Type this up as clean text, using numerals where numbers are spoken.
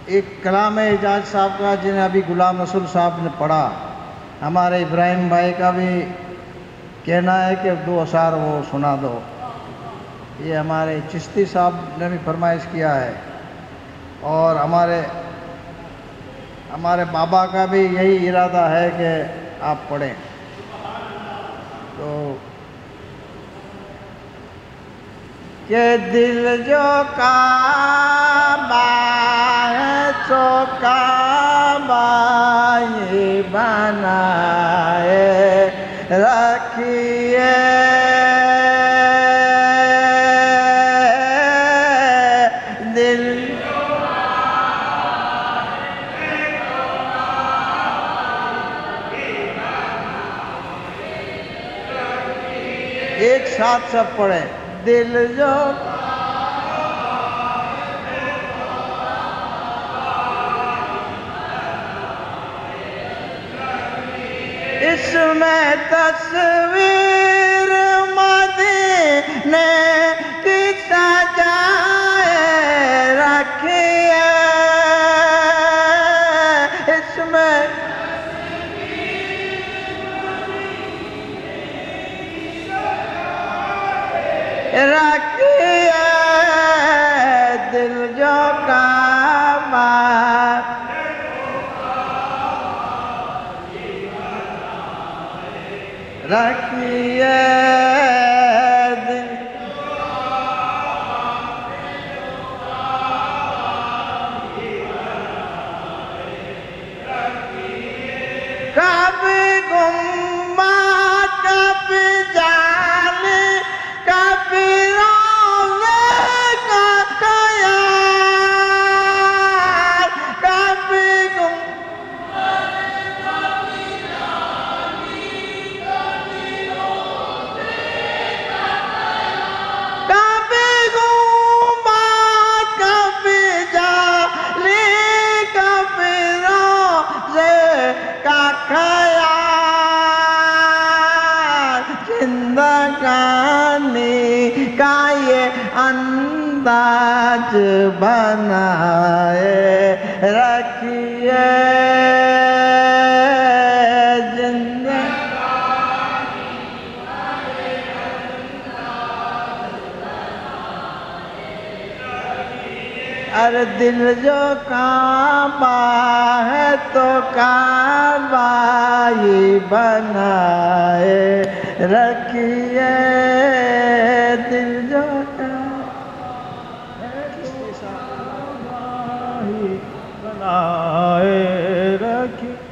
एक कलाम एजाज साहब का जिन्हें अभी गुलाम रसूल साहब ने पढ़ा, हमारे इब्राहिम भाई का भी कहना है कि 2 अशार वो सुना दो। ये हमारे चिश्ती साहब ने भी फरमाइश किया है और हमारे बाबा का भी यही इरादा है कि आप पढ़ें। तो के दिल जो काबा है सो काबा ये बनाए रखिए, दिल एक साथ सब पढ़े। दिल जो इसमें तस्वीर मदीने की सजाए रखिए, इसमें रखिए, दिल जो काबा रखिए, कभी गुम्मा कभी जाने कभी रोने का ख्याल, कभी गुम्मा कभी जाने कभी रोने का ख्याल, कभी गुम्मा कभी जाने कभी रोने का ख्याल, जिंदगानी का ये अंदाज बनाए रखिए, जिंदगानी का ये अंदाज बनाए रखिए। अरे दिल जो काबा है तो काबा ही बनाए रखिए, दिल जो काबा है तो काबा ही बनाए रखिए।